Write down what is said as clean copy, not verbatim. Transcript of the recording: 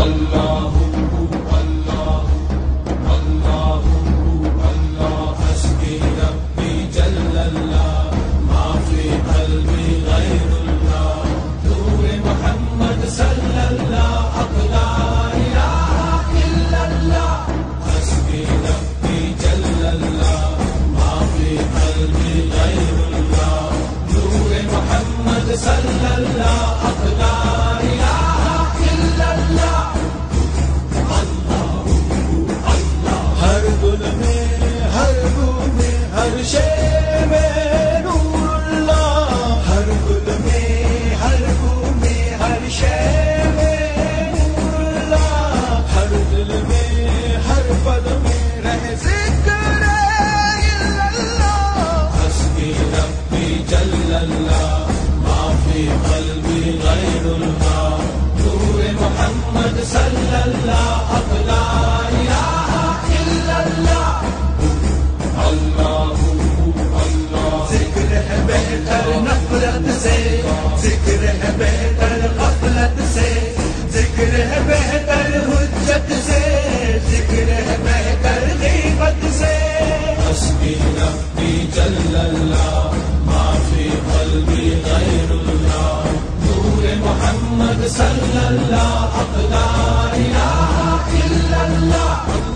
ذکر ہے بہتر غفلت سے، ذکر ہے بہتر حجت سے، ذکر ہے بہتر غیبت سے. حسبی ربی جل اللہ ما فی قلبی غیر اللہ، نور محمد صلی اللہ، حق لا الہ الا اللہ.